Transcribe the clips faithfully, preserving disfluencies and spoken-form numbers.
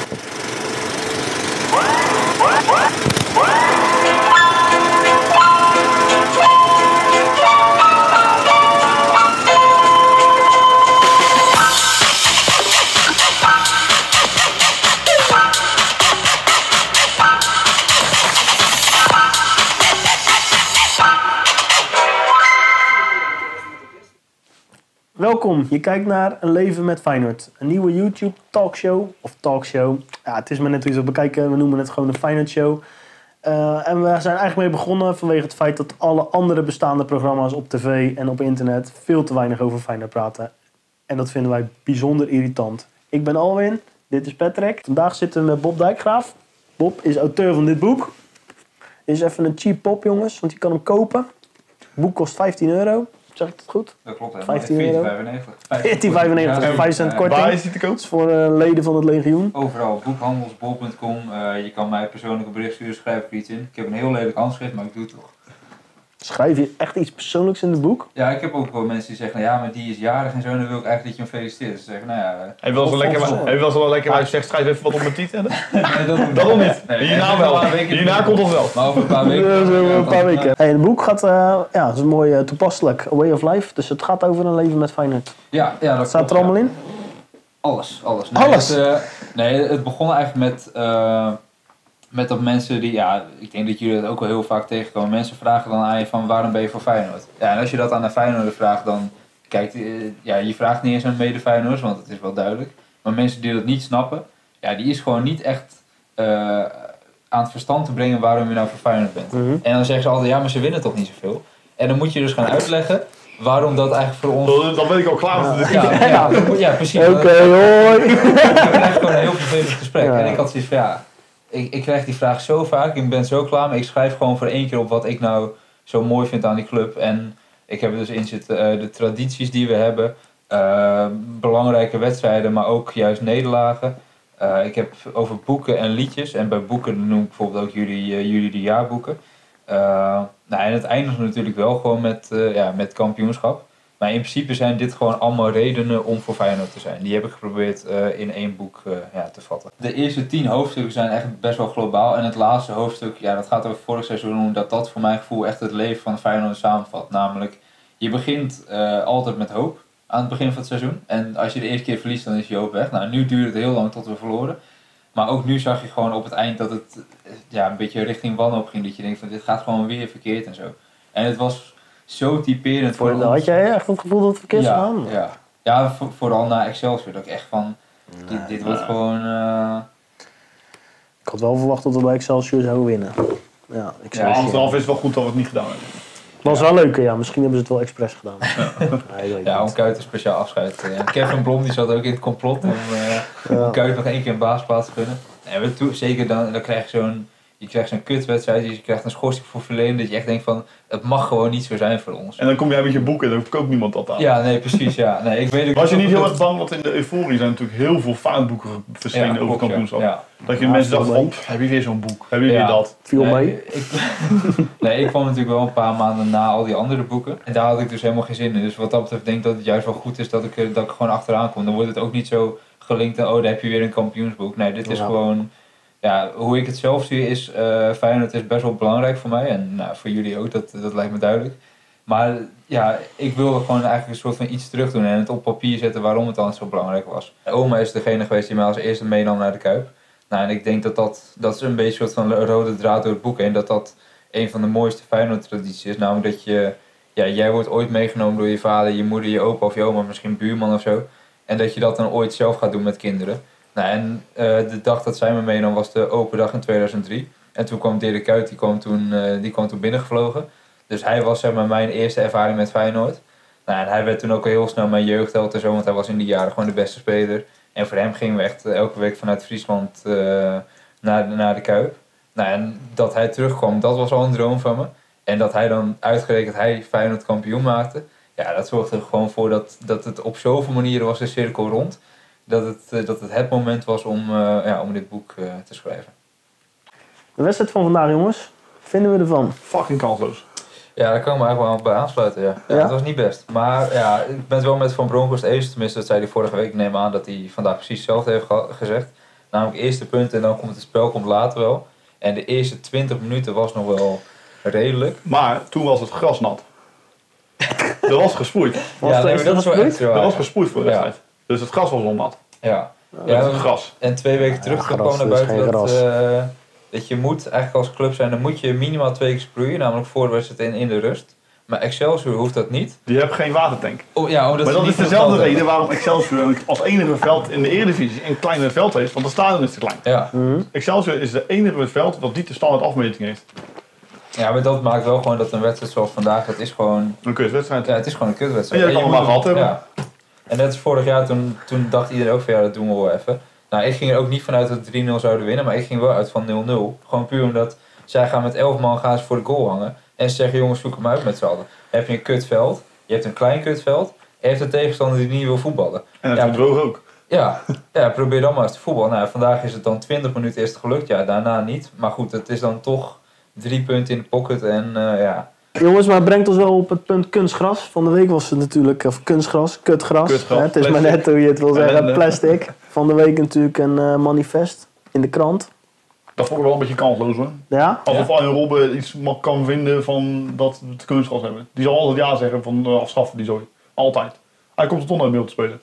Welkom, je kijkt naar Een Leven met Feyenoord. Een nieuwe YouTube talkshow, of talkshow. Ja, het is maar net hoe je het bekijken, we noemen het gewoon een Feyenoord show. Uh, en we zijn eigenlijk mee begonnen vanwege het feit dat alle andere bestaande programma's op tv en op internet veel te weinig over Feyenoord praten. En dat vinden wij bijzonder irritant. Ik ben Alwin, dit is Patrick. Vandaag zitten we met Bob Dijkgraaf. Bob is auteur van dit boek. Is even een cheap pop, jongens, want je kan hem kopen. Het boek kost vijftien euro. Zeg ik dat goed? Dat klopt, hè. vijftien euro. veertien vijfennegentig en vijf cent korting. Waar is die te koop? Dat is voor uh, leden van het legioen. Overal, boekhandelsbol punt com. Uh, je kan mij persoonlijk een bericht sturen, schrijf ik iets in. Ik heb een heel lelijk handschrift, maar ik doe het toch. Schrijf je echt iets persoonlijks in het boek? Ja, ik heb ook wel mensen die zeggen, nou ja, maar die is jarig en zo, en dan wil ik eigenlijk dat je hem feliciteert. Dus ze zeggen, nou ja... Hij wil zo lekker, hij wil zo lekker maar zegt, schrijf even wat op mijn titel. Nee, dat doe ik dat nog niet. Nee, hierna wel. Hierna komt het wel. Maar over een paar weken... Ja, zo een paar weken. Hey, het boek gaat, uh, ja, het is mooi uh, toepasselijk. A Way of Life. Dus het gaat over een leven met Feyenoord. Ja, ja, dat Wat staat klopt, er allemaal ja. in? Alles, alles. Nee, Alles? Het, uh, nee, het begon eigenlijk met... Uh, Met dat mensen die, ja, ik denk dat jullie dat ook wel heel vaak tegenkomen. Mensen vragen dan aan je van waarom ben je voor Feyenoord? Ja, en als je dat aan een Feyenoorder vraagt, dan kijk, ja, je vraagt niet eens aan mede Feyenoorders, want het is wel duidelijk. Maar mensen die dat niet snappen, ja, die is gewoon niet echt uh, aan het verstand te brengen waarom je nou voor Feyenoord bent. Mm-hmm. En dan zeggen ze altijd, ja, maar ze winnen toch niet zoveel? En dan moet je dus gaan uitleggen waarom dat eigenlijk voor ons... Dan ben ik al klaar met het. Ja, ja, ja, ja, precies. Oké, okay, hoi! We krijgen gewoon een heel vervelend gesprek. Ja. En ik had zoiets van, ja... Ik, ik krijg die vraag zo vaak, ik ben zo klaar, maar ik schrijf gewoon voor één keer op wat ik nou zo mooi vind aan die club. En ik heb er dus in zitten uh, de tradities die we hebben, uh, belangrijke wedstrijden, maar ook juist nederlagen. Uh, ik heb over boeken en liedjes, en bij boeken noem ik bijvoorbeeld ook jullie, uh, jullie de jaarboeken. Uh, nou, en het eindigt natuurlijk wel gewoon met, uh, ja, met kampioenschap. Maar in principe zijn dit gewoon allemaal redenen om voor Feyenoord te zijn. Die heb ik geprobeerd uh, in één boek uh, ja, te vatten. De eerste tien hoofdstukken zijn echt best wel globaal. En het laatste hoofdstuk, ja, dat gaat over vorig seizoen, omdat dat voor mijn gevoel echt het leven van Feyenoord samenvat. Namelijk, je begint uh, altijd met hoop aan het begin van het seizoen. En als je de eerste keer verliest, dan is je hoop weg. Nou, nu duurde het heel lang tot we verloren. Maar ook nu zag je gewoon op het eind dat het ja, een beetje richting wanhoop ging. Dat je denkt van, dit gaat gewoon weer verkeerd en zo. En het was... zo typerend voor ons. Had jij echt het gevoel dat het verkeerd zou gaan? Ja, ja. ja voor, vooral na Excelsior. Dat ik echt van, dit, Nee, dit nee. wordt gewoon... Uh... Ik had wel verwacht dat we bij Excelsior zouden winnen. Ja, Excelsior. Achteraf is het wel goed dat we het niet gedaan hebben. Het was wel leuk, ja. Misschien hebben ze het wel expres gedaan. Nee, weet ja, niet. om Kuyt een speciaal afscheid. Ja. Kevin Blom die zat ook in het complot om, uh, Ja. om Kuyt nog één keer een baasplaats te gunnen. En we toe, zeker dan, dan krijg je zo'n... Je krijgt zo'n kutwedstrijd, dus je krijgt een schorsing voor verleden, dat je echt denkt van, het mag gewoon niet zo zijn voor ons. En dan kom jij met je boek en dan koopt niemand dat aan. Ja, nee, precies, ja. Nee, ik weet ook Was je niet heel dat- erg bang, want in de euforie zijn natuurlijk heel veel Feyenoordboeken verschenen Ja, over klopt, kampioenschap. ja. Ja. Dat je Ja, mensen viel dachten mee. van, pff, heb je weer zo'n boek? Heb je weer Ja. dat? Viel nee, mee. Ik, nee, ik kwam natuurlijk wel een paar maanden na al die andere boeken. En daar had ik dus helemaal geen zin in. Dus wat dat betreft denk ik dat het juist wel goed is dat ik, er- dat ik gewoon achteraan kom. Dan wordt het ook niet zo gelinkt aan, oh, daar heb je weer een kampioensboek. Nee, dit is Ja. gewoon... Ja, hoe ik het zelf zie is, uh, Feyenoord is best wel belangrijk voor mij. En nou, voor jullie ook, dat, dat lijkt me duidelijk. Maar ja, ik wilde gewoon eigenlijk een soort van iets terug doen en het op papier zetten waarom het dan zo belangrijk was. Oma is degene geweest die mij als eerste meenam naar de Kuip. Nou, en ik denk dat dat, dat is een beetje een soort van rode draad door het boek heen. Dat dat een van de mooiste Feyenoord-tradities is. Namelijk dat je, ja, jij wordt ooit meegenomen door je vader, je moeder, je opa of je oma, misschien buurman of zo. En dat je dat dan ooit zelf gaat doen met kinderen. Nou, en uh, de dag dat zij me meenam was de open dag in tweeduizend drie. En toen kwam Dirk Kuyt, die kwam toen, uh, die kwam toen binnengevlogen. Dus hij was zeg maar mijn eerste ervaring met Feyenoord. Nou, en hij werd toen ook al heel snel mijn jeugdheld en zo, want hij was in die jaren gewoon de beste speler. En voor hem gingen we echt elke week vanuit Friesland uh, naar, naar de Kuip. Nou, en dat hij terugkwam, dat was al een droom van me. En dat hij dan uitgerekend hij Feyenoord kampioen maakte. Ja, dat zorgde er gewoon voor dat, dat het op zoveel manieren was de cirkel rond. Dat het, dat het het moment was om, uh, ja, om dit boek uh, te schrijven. De wedstrijd van vandaag, jongens. Vinden we ervan? Fucking kansloos. Ja, daar kan ik me eigenlijk wel bij aansluiten, ja. ja. Ja? Het was niet best. Maar ja, ik ben het wel met Van Bronckhorst eens. Tenminste, dat zei hij vorige week. Ik neem aan dat hij vandaag precies hetzelfde heeft ge- gezegd. Namelijk eerste punt en dan komt het spel komt later wel. En de eerste twintig minuten was nog wel redelijk. Maar toen was het gras nat. Er was gespoeid. Was ja, het nee, echt maar dat is wel gesproeid? extra waar. Er was gespoeid voor de Ja. wedstrijd. Dus het gras was al nat. Ja. Ja, Ja, het gras. En twee weken terug gras, kwam naar dus buiten geen dat, gras. eh, dat je moet, eigenlijk als club zijn, dan moet je minimaal twee keer sproeien. Namelijk voor de wedstrijd en in de rust. Maar Excelsior hoeft dat niet. Die hebben geen watertank. Oh, ja, omdat Maar ze dat niet is veel dezelfde geld reden waarom Excelsior als enige veld in de Eredivisie een kleiner veld heeft. Want het stadion is te klein. hebben. Ja. Mhm. Excelsior is de enige veld dat niet de standaard afmeting heeft. ja, maar dat maakt wel gewoon dat een wedstrijd zoals vandaag, het is gewoon, Een kutwedstrijd. ja, het is gewoon een kutwedstrijd. En je kan moet- hem maar gehad hebben. Ja. En net als vorig jaar, toen, toen dacht iedereen ook van ja, dat doen we wel even. Nou, ik ging er ook niet vanuit dat we drie nul zouden winnen, maar ik ging wel uit van nul nul. Gewoon puur omdat zij gaan met elf man gaan ze voor de goal hangen. En ze zeggen jongens, zoek hem uit met z'n allen. Dan heb je een kutveld, je hebt een klein kutveld, en je hebt een tegenstander die niet wil voetballen. En dat Ja. doet droog ook. Ja, ja, probeer dan maar eens te voetballen. Nou, vandaag is het dan twintig minuten is het gelukt, ja, daarna niet. Maar goed, het is dan toch drie punten in de pocket en uh, ja. Jongens, maar het brengt ons wel op het punt kunstgras. Van de week was het natuurlijk, of kunstgras, kutgras. Kutgras, Hè, het is maar plastic. net hoe je het wil zeggen, Ellende. plastic. Van de week natuurlijk een uh, manifest in de krant. Dat vond ik wel een beetje kansloos hoor. Ja? Alsof Arjen Robben iets ma- kan vinden van dat we het kunstgras hebben. Die zal altijd ja zeggen van uh, afschaffen die zooi. Altijd. Hij komt er toch nooit meer op te spelen.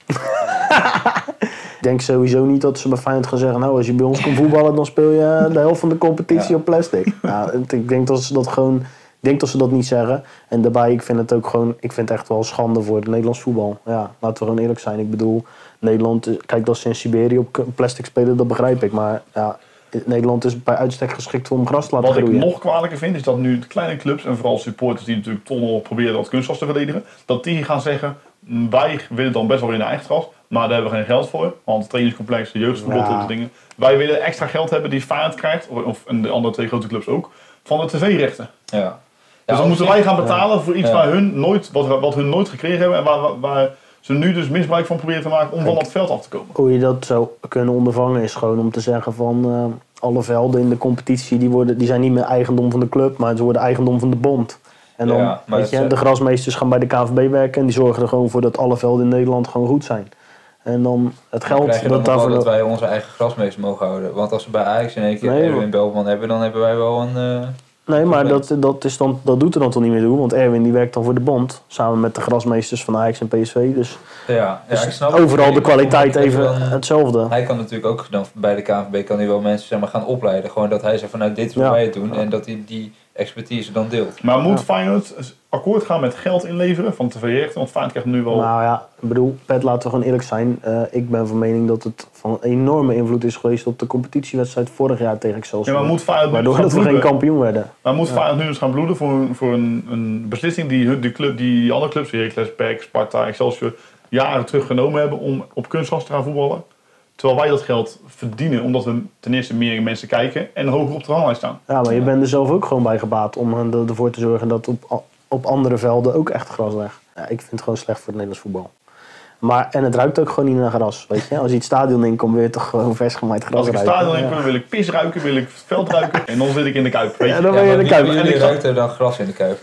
Ik denk sowieso niet dat ze bij Feyenoord gaan zeggen, nou als je bij ons komt voetballen dan speel je de helft van de competitie Ja. op plastic. Nou, het- ik denk dat ze dat gewoon, ik denk dat ze dat niet zeggen. En daarbij, ik vind het ook gewoon, ik vind het echt wel schande voor het Nederlands voetbal. Ja, laten we gewoon eerlijk zijn. Ik bedoel, Nederland, kijk dat ze in Siberië op plastic spelen, dat begrijp ik. Maar ja, Nederland is bij uitstek geschikt om gras te laten Wat ik groeien. nog kwalijker vind is dat nu de kleine clubs en vooral supporters die natuurlijk toch nog proberen dat kunstgras te verdedigen. Dat die gaan zeggen, wij willen dan best wel in eigen gras. Maar daar hebben we geen geld voor. Want trainingscomplex, jeugdverbod, Ja. dat soort dingen. Wij willen extra geld hebben die Feyenoord krijgt. Of, of en de andere twee grote clubs ook. Van de tv-rechten. Ja. Dus Ja, dan moeten wij gaan betalen voor iets Ja. waar hun nooit, wat, wat hun nooit gekregen hebben. En waar, waar, waar ze nu dus misbruik van proberen te maken om van dat veld af te komen. Hoe je dat zou kunnen ondervangen is gewoon om te zeggen van eh, alle velden in de competitie die, worden, die zijn niet meer eigendom van de club, maar ze worden eigendom van de bond. En dan, Ja, maar weet het- je, de grasmeesters gaan bij de K N V B werken en die zorgen er gewoon voor dat alle velden in Nederland gewoon goed zijn. En dan het Dan geld krijg je dan dat nog wel daarvoor... dat wij onze eigen grasmeester mogen houden. Want als we bij Ajax in één keer Nee, Erwin Belman hebben, dan hebben wij wel een... eh, Nee, maar probleem. dat, dat, is dan, dat doet er dan toch niet meer toe, want Erwin die werkt dan voor de bond, samen met de grasmeesters van Ajax en P S V. Dus, ja, ja, dus ik snap het. overal de Ik- kwaliteit ik- even dan- hetzelfde. Hij kan natuurlijk ook dan bij de K N V B kan hij wel mensen zeg maar, gaan opleiden. Gewoon dat hij zegt van nou dit is hoe Ja. wij het doen en dat hij die expertise dan deelt. Maar moet Ja. Feyenoord akkoord gaan met geld inleveren van tv-rechten? Want Feyenoord krijgt nu wel... Nou ja, ik bedoel, Pet, laten we gewoon eerlijk zijn. Uh, ik ben van mening dat het van enorme invloed is geweest op de competitiewedstrijd vorig jaar tegen Excelsior. ja, maar moet Feyenoord nu Waardoor dus dat we gaan geen bloeden? kampioen werden. Maar moet Ja. Feyenoord nu dus gaan bloeden voor, een- voor een, een beslissing die hun- die, club, die andere clubs, Heracles, P E C, Sparta, Excelsior, jaren terug genomen hebben om op kunstgras te gaan voetballen? Terwijl wij dat geld verdienen omdat we ten eerste meer mensen kijken en hoger op de ranglijst staan. Ja, maar je bent er zelf ook gewoon bij gebaat om uh, ervoor te zorgen dat op, op andere velden ook echt gras ligt. Ja, ik vind het gewoon slecht voor het Nederlands voetbal. Maar, en het ruikt ook gewoon niet naar gras, weet je. Als je het stadion inkomt, wil je toch gewoon vers gemaaid gras Als ik het ruiken. stadion in Ja. kom, wil ik pis ruiken, wil ik het veld ruiken en dan zit ik in de Kuip. Weet je? Ja, dan ben je maar in de wie Kuip. van En jullie ik ga- ruikt er dan gras in de Kuip?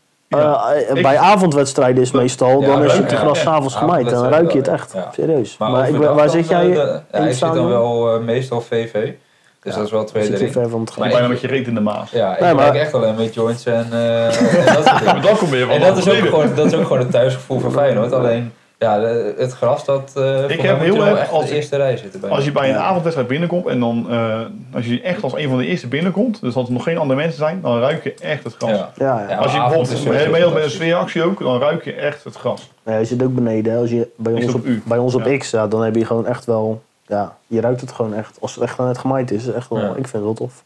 Uh, Ik- bij avondwedstrijden is meestal, Ja, dan is ja, het ja, gras ja. s'avonds gemaaid. Dan Avondwedstrijden ruik je het wel, echt, ja. serieus. Maar, ik, overdag waar dan, zit jij eh, in de- het ja, ik zit dan stadion? wel uh, meestal V V. Dus Ja, dat is wel twee Zit je erin. ver van het Maar gras. Bijna met je reet in de maas. Ja, ik Nee, maar- ruik echt alleen met joints en, uh, en dat soort Ja, maar dingen. dan kom je van En dat is, ook beneden. gewoon, dat is ook gewoon het thuisgevoel van Feyenoord. Alleen ja, de- het gras, dat uh, heb moet heel je wel erg echt als de ik- eerste rij zitten bij. Als je bij een Ja. avondwedstrijd binnenkomt en dan, uh, als je echt als een van de eerste binnenkomt, dus dat er nog geen andere mensen zijn, dan ruik je echt het gras. Ja. Ja, ja. Ja. Als je avond bijvoorbeeld is mee sowieso met een fantastisch. sfeeractie ook, dan ruik je echt het gras. Ja, je zit ook beneden. hè. Als je bij Is ons op op, U. bij ons op Ja. X, ja, dan heb je gewoon echt wel... Ja, je ruikt het gewoon echt. Als het echt net gemaaid is, is het echt wel, Ja. ik vind het wel tof.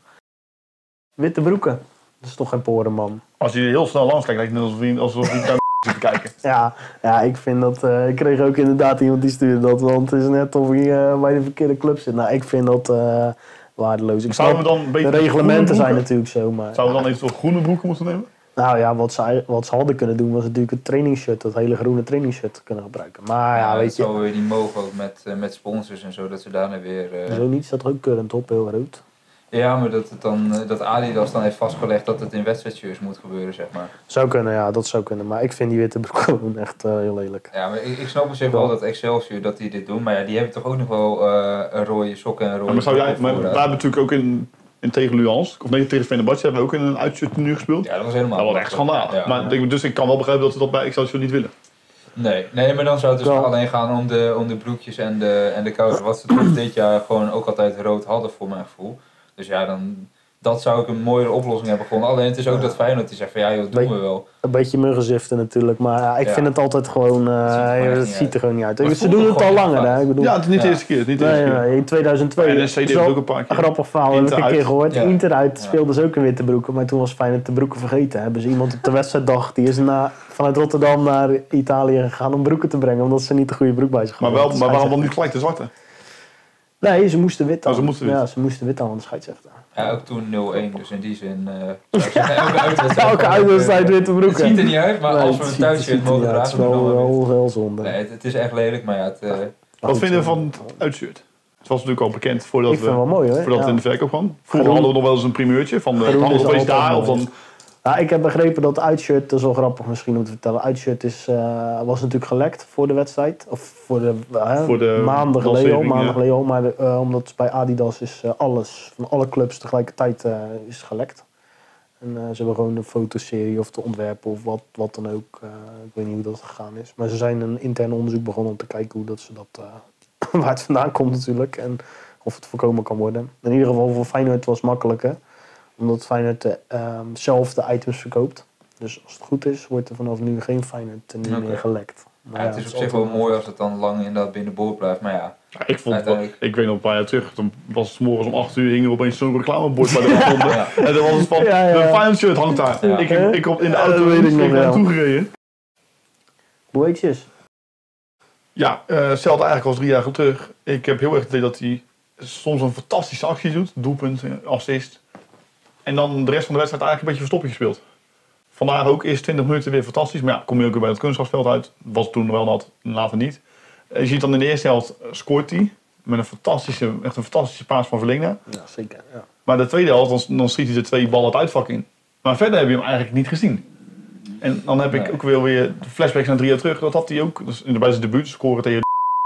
Witte broeken. Dat is toch geen poren, man. Als je heel snel langs kijkt, lijkt het net alsof je, alsof je naar zit te kijken. Ja, ja, ik vind dat... eh, ik kreeg ook inderdaad iemand die stuurde dat. Want het is net of je eh, bij de verkeerde club zit. Nou, ik vind dat eh, waardeloos. Ik Zouden we snap, dan de beter reglementen groene zijn broeken- natuurlijk zo, maar... Zouden we dan eventueel groene broeken moeten nemen? Nou ja, wat ze, wat ze hadden kunnen doen was natuurlijk het trainingsshirt. Dat hele groene trainingsshirt kunnen gebruiken. Maar ja, weet het je... zou weer die mogen ook met, uh, met sponsors en zo, dat ze daarna weer... Uh, Zo niet, staat er ook current op, heel rood. Ja, maar dat, het dan, dat Adidas dan heeft vastgelegd dat het in wedstrijdshirts moet gebeuren, zeg maar. Zou kunnen, ja, dat zou kunnen. Maar ik vind die witte broek gewoon echt uh, heel lelijk. Ja, maar ik, ik snap op zich wel dat Excelsior dat die dit doen. Maar ja, die hebben toch ook nog wel uh, een rode sokken en een rode ja, maar zou jij, maar wij hebben natuurlijk ook in, in tegen Luans, of nee, tegen Fenerbahce hebben we ook in een uitshirt nu gespeeld. Ja, dat was helemaal... Dat was echt schandalig. Ja, maar, ja. Dus ik kan wel begrijpen dat ze dat bij Excelsior niet willen. Nee, nee, maar dan zou het dus wel alleen gaan om de, om de broekjes en de, en de kousen. Wat ze toch dit jaar gewoon ook altijd rood hadden, voor mijn gevoel. Dus ja, dan... Dat zou ik een mooiere oplossing hebben gevonden. Alleen het is ook ja. dat Feyenoord die zegt van ja, joh, dat doen Be- we wel. Een beetje muggenziften natuurlijk. Maar ja, ik ja. vind het altijd gewoon... Uh, het ziet er, het ziet er gewoon niet uit. Ze doen het al langer. Hè? Ik bedoel, ja, het is niet ja. de eerste keer. Het is niet de nee, eerste keer. Nee, in tweeduizend twee. Ja, N S C deed ook een paar keer. Een grappig verhaal. Heb ik een keer gehoord. Ja. Inter uit ja. speelden ze ook in witte broeken. Maar toen was Feyenoord de broeken vergeten. Hebben ze iemand op de wedstrijddag... Die is na, vanuit Rotterdam naar Italië gegaan om broeken te brengen. Omdat ze niet de goede broek bij zich hadden. Maar, wel, maar waarom dan niet gelijk de zwarte? Nee, ze moesten wit aan. Oh, ze moesten wit. Ja, ze moesten wit aan, de scheidsrechter. Ja, ook toen nul-een, dus in die zin... Uh, zeggen, elke uitwedstrijd... elke uitwedstrijd witte broeken. Het ziet er niet uit, maar nee, als we een thuisshirt mogen dragen... Het is wel, wel, wel zonde. Nee, het, het is echt lelijk, maar ja... Het, uh, Wat vinden we van het uitshirt? Het was natuurlijk al bekend voordat, ik vind we, het wel mooi, hoor. voordat ja. het in de verkoop kwam. Vroeger hadden we nog wel eens een primeurtje van de Handelwees daar of dan... Ja, ik heb begrepen dat uitshirt, dat is wel grappig misschien om te vertellen, uitshirt is, uh, was natuurlijk gelekt voor de wedstrijd. Of voor de, uh, voor de maanden geleden, maanden ja. geleden maar de, uh, omdat bij Adidas is uh, alles, van alle clubs tegelijkertijd uh, is gelekt. En uh, ze hebben gewoon een fotoserie of te ontwerpen of wat, wat dan ook. Uh, ik weet niet hoe dat gegaan is. Maar ze zijn een intern onderzoek begonnen om te kijken hoe dat ze dat, uh, waar het vandaan komt natuurlijk. En of het voorkomen kan worden. In ieder geval voor Feyenoord was het makkelijker. Omdat Feyenoord uh, um, zelf de items verkoopt. Dus als het goed is, wordt er vanaf nu geen Feyenoord niet okay. meer gelekt. Maar ja, ja, het is op zich wel mooi als het dan lang inderdaad binnenboord blijft. Maar ja, ja ik, vond wel, ik weet nog een paar jaar terug, toen was het morgens om acht uur, hing er opeens zo'n reclamebord bij de grond. Ja. En dan was het van, ja, ja. de Feyenoord shirt hangt daar. Ja. Ik, ik, ik op in de auto ja, weet ik nog naartoe gereden. Hoe heet je? Ja, uh, hetzelfde eigenlijk als drie jaar terug. Ik heb heel erg het idee dat hij soms een fantastische actie doet. Doelpunt, assist. En dan de rest van de wedstrijd eigenlijk een beetje verstoppertje speelt. Vandaag ook eerst twintig minuten weer fantastisch. Maar ja, kom je ook weer bij het kunstgrasveld uit. Was toen wel nat, later niet. Je ziet dan in de eerste helft scoort hij. Met een fantastische, echt een fantastische paas van Verlinga. Ja, zeker. Ja. Maar de tweede helft, dan, dan schiet hij de twee ballen het uitvak in. Maar verder heb je hem eigenlijk niet gezien. En dan heb ik nee. ook weer, weer de flashbacks naar drie jaar terug. Dat had hij ook dus in de, bij zijn debuut scoren tegen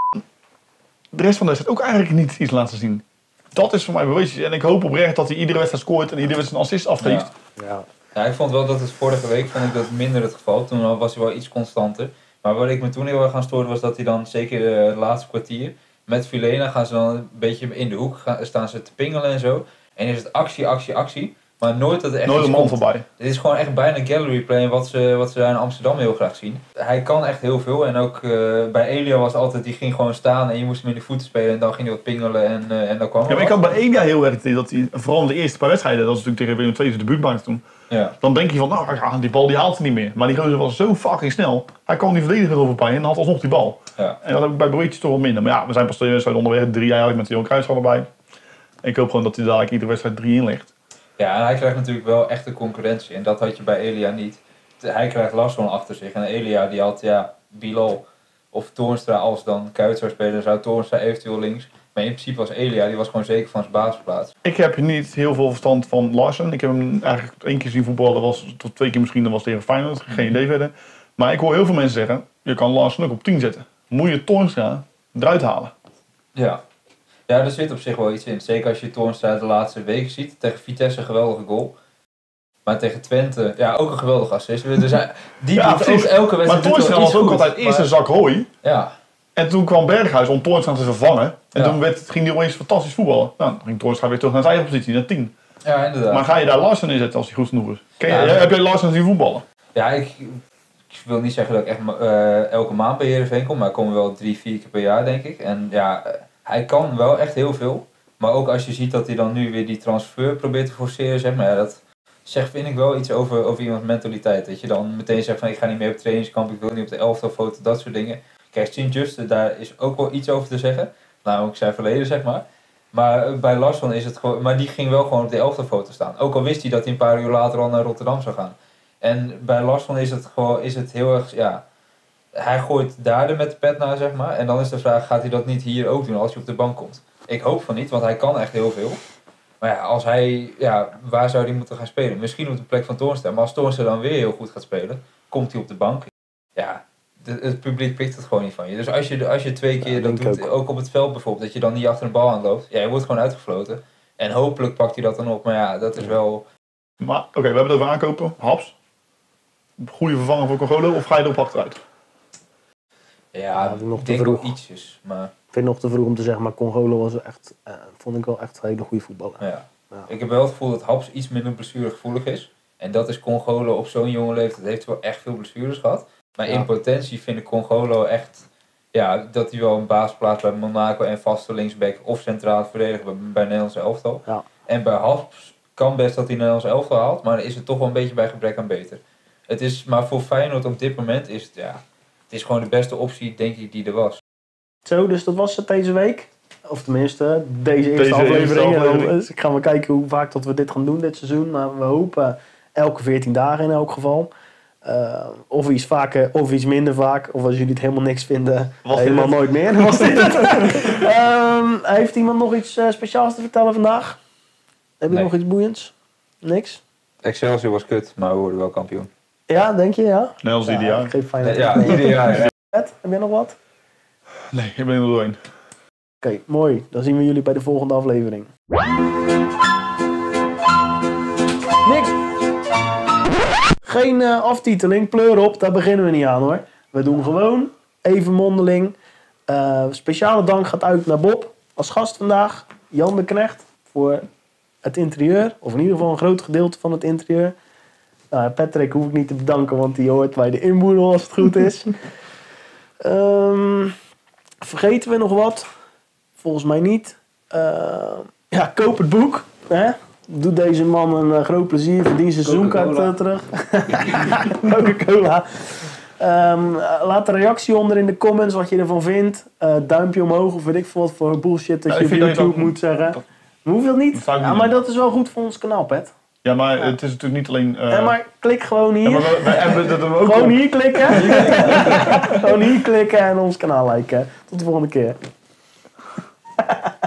de rest van de wedstrijd ook eigenlijk niet iets laten zien. Dat is voor mij bewezen. En ik hoop oprecht dat hij iedere wedstrijd scoort en iedere wedstrijd een assist afgeeft. Ja. Ja. ja, ik vond wel dat het vorige week vond ik dat minder het geval. Toen was hij wel iets constanter. Maar wat ik me toen heel erg aan stoorde was dat hij dan zeker het laatste kwartier met Vilena gaan ze dan een beetje in de hoek gaan, staan ze te pingelen en zo. En is het actie, actie, actie. Maar nooit dat er echt nooit een man voorbij. Het is gewoon echt bijna gallery play wat ze, wat ze daar in Amsterdam heel graag zien. Hij kan echt heel veel. En ook uh, bij Elia was altijd, die ging gewoon staan en je moest hem in de voeten spelen. En dan ging hij wat pingelen en, uh, en dan kwam ja, maar ik had bij Elia heel erg dat hij, vooral in de eerste paar wedstrijden, dat was natuurlijk tegen Willem twee zijn debuut maakte toen. Ja. Dan denk je van, nou die bal die haalt hij niet meer. Maar die gozer was zo fucking snel. Hij kwam die verdediger over bij en had alsnog die bal. Ja. En dat heb ik bij Broertjes toch wat minder. Maar ja, we zijn pas twee wedstrijden onderweg, drie jaar met Johan Cruijff erbij. En ik hoop gewoon dat hij dadelijk iedere wedstrijd drie in ligt. Ja, en hij krijgt natuurlijk wel echt de concurrentie. En dat had je bij Elia niet. Hij krijgt Larsson achter zich. En Elia die had, ja, Bilal of Toornstra als dan Kuyt zou spelen, zou Toornstra eventueel links. Maar in principe was Elia, die was gewoon zeker van zijn basisplaats. Ik heb niet heel veel verstand van Larsson. Ik heb hem eigenlijk één keer zien voetballen, dat was tot twee keer misschien, dat was tegen Feyenoord. Geen idee verder. Maar ik hoor heel veel mensen zeggen, je kan Larsson ook op tien zetten. Moet je Toornstra eruit halen. Ja. Ja, er zit op zich wel iets in. Zeker als je Toornstra de laatste weken ziet. Tegen Vitesse een geweldige goal. Maar tegen Twente, ja, ook een geweldige assist. Dus hij, die ja, doet ook elke wedstrijd. Maar Toornstra was ook goed, altijd eerst een maar... zak hooi. Ja. En toen kwam Berghuis om Toornstra te vervangen. En ja. toen werd, ging hij opeens fantastisch voetballen. Nou, dan ging Toornstra weer terug naar zijn eigen positie, naar tien. Ja, inderdaad. Maar ga je daar Larsson in zetten als hij goed genoeg is? Ken je, ja, heb jij Larsson zien voetballen? Ja, ik, ik wil niet zeggen dat ik echt uh, elke maand bij Heerenveen kom. Maar ik kom wel drie, vier keer per jaar, denk ik. En ja, hij kan wel echt heel veel. Maar ook als je ziet dat hij dan nu weer die transfer probeert te forceren, zeg maar, ja, dat zegt vind ik wel iets over, over iemands mentaliteit. Dat je dan meteen zegt van ik ga niet meer op trainingskamp, ik wil niet op de elftalfoto, dat soort dingen. Kijk, Sint-Juste, daar is ook wel iets over te zeggen. Namelijk zijn verleden, zeg maar. Maar bij Larsson is het gewoon, maar die ging wel gewoon op de elftalfoto staan. Ook al wist hij dat hij een paar uur later al naar Rotterdam zou gaan. En bij Larsson is het gewoon, is het heel erg, ja, hij gooit daar de met de pet naar, zeg maar. En dan is de vraag, gaat hij dat niet hier ook doen als hij op de bank komt? Ik hoop van niet, want hij kan echt heel veel. Maar ja, als hij, ja, waar zou hij moeten gaan spelen? Misschien op de plek van Toornstra. Maar als Toornstra dan weer heel goed gaat spelen, komt hij op de bank. Ja, de, het publiek pikt het gewoon niet van je. Dus als je, als je twee keer Ja, dat denk doet, ik ook. ook op het veld bijvoorbeeld, dat je dan niet achter de bal aan loopt. Ja, je wordt gewoon uitgefloten. En hopelijk pakt hij dat dan op. Maar ja, dat is wel... Maar oké, okay, we hebben het over aankopen. Haps. Goede vervanger voor Congolo of ga je erop achteruit? Ja, Ja, dat is nog ik te denk vroeg. ook ietsjes. Maar Ik vind het nog te vroeg om te zeggen, maar Congolo was echt, eh, vond ik wel echt een hele goede voetballer. ja. Ja. Ik heb wel het gevoel dat Haps iets minder blessuregevoelig is. En dat is Congolo op zo'n jonge leeftijd. Heeft wel echt veel blessures gehad. Maar Ja. in potentie vind ik Congolo echt... Ja, dat hij wel een basisplaats bij Monaco en vaste linksback of centraal verdediger bij, bij Nederlands elftal. Ja. En bij Haps kan best dat hij Nederlands elftal haalt. Maar dan is het toch wel een beetje bij gebrek aan beter. Het is, maar voor Feyenoord op dit moment is het, ja... Het is gewoon de beste optie, denk ik, die er was. Zo, dus dat was het deze week. Of tenminste, deze eerste Deze aflevering. eerste aflevering. En dan, dus ik ga maar kijken hoe vaak dat we dit gaan doen dit seizoen. Maar we hopen elke veertien dagen in elk geval. Uh, of iets vaker, of iets minder vaak. Of als jullie het helemaal niks vinden, Was helemaal dit nooit meer. Dan was dit het. um, heeft iemand nog iets uh, speciaals te vertellen vandaag? Heb je Nee. nog iets boeiends? Niks? Excelsior was kut, maar we worden wel kampioen. Ja, denk je? Ja? Net als ieder jaar. Ik geef Feyenoord. Ja, ieder jaar. Ja. Ed, heb jij nog wat? Nee, ik ben er doorheen. Oké, okay, mooi. Dan zien we jullie bij de volgende aflevering. Niks. Geen uh, aftiteling, pleur op, daar beginnen we niet aan hoor. We doen gewoon even mondeling. Uh, speciale dank gaat uit naar Bob als gast vandaag. Jan de Knecht voor het interieur. Of in ieder geval een groot gedeelte van het interieur. Uh, Patrick hoef ik niet te bedanken, want die hoort bij de inboedel als het goed is. um, vergeten we nog wat? Volgens mij niet. Uh, ja, koop het boek. Hè? Doe deze man een uh, groot plezier. Verdien zijn seizoenkaart uh, terug. Coca-Cola. Um, laat een reactie onder in de comments wat je ervan vindt. Uh, duimpje omhoog of weet ik veel wat voor bullshit dat Ja, je ik op vind dat YouTube je dat- moet zeggen. dat- Hoeveel niet? Dat zou ik Ja, niet maar doen. dat is wel goed voor ons kanaal, Pet. Ja, maar Ja. het is natuurlijk niet alleen... Uh, Ja, maar klik gewoon hier. ja, maar we, we, en we- dat doen we ook Gewoon op. hier klikken. Gewoon hier klikken en ons kanaal liken. Tot de volgende keer.